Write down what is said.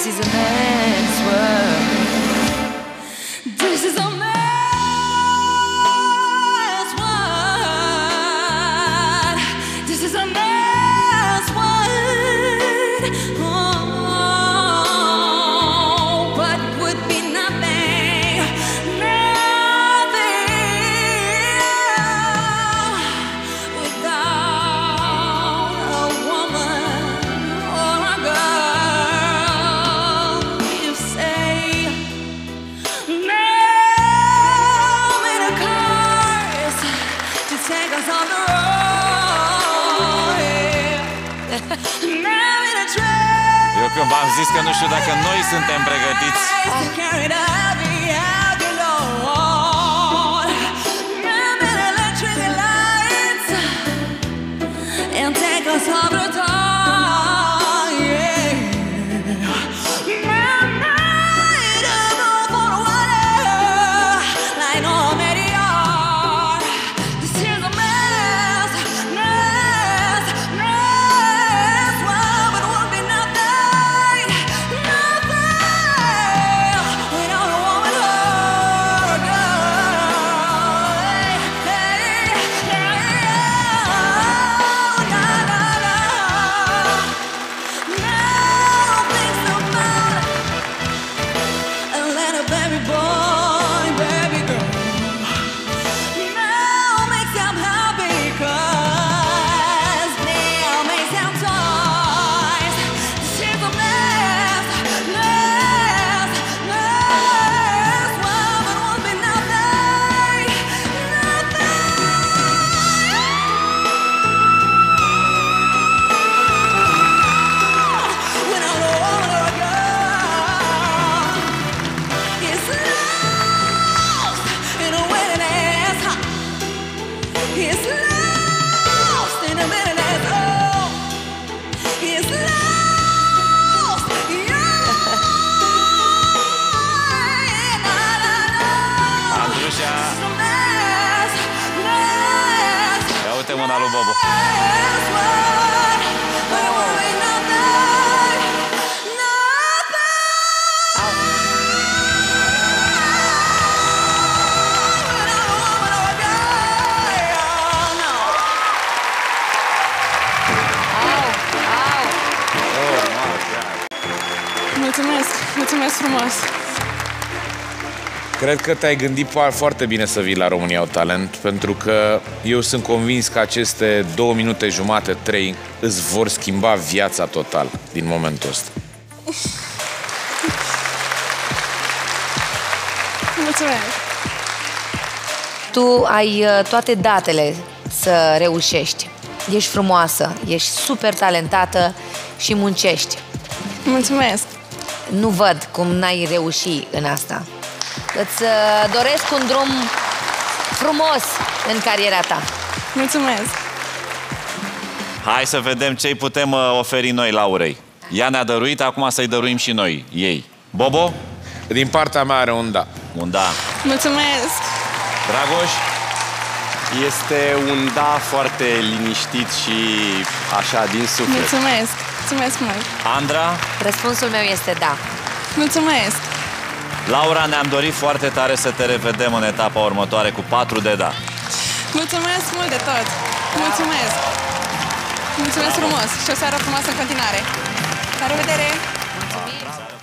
This is a man's world. This is a man's world. This is a man's world. Oh, but would be nothing, nothing without a woman or a girl. You say now in a cars to take us on the road. Now in a train. Eu când v-am zis că nu știu dacă noi suntem pregătiți. To carry the heavy out your load. Now in electric lights and take us on the road. Ia uite mâna lui Bobo. Mulțumesc, mulțumesc frumos. Cred că te-ai gândit foarte bine să vii la România au Talent, pentru că eu sunt convins că aceste 2 minute jumate, 3, îți vor schimba viața total din momentul ăsta. Mulțumesc. Tu ai toate datele să reușești. Ești frumoasă, ești super talentată și muncești. Mulțumesc. Nu văd cum n-ai reușit în asta. Îți doresc un drum frumos în cariera ta. Mulțumesc. Hai să vedem ce-i putem oferi noi Laurei. Ea ne-a dăruit, acum să-i dăruim și noi ei. Bobo? Din partea mea are un da. Un da. Mulțumesc. Dragoș? Este un da foarte liniștit și așa, din suflet. Mulțumesc. Mulțumesc mult. Andra? Răspunsul meu este da. Mulțumesc. Laura, ne-am dorit foarte tare să te revedem în etapa următoare cu 4 de da. Mulțumesc mult de tot. Mulțumesc. Mulțumesc frumos și o seară frumoasă în continuare. La revedere! Mulțumim!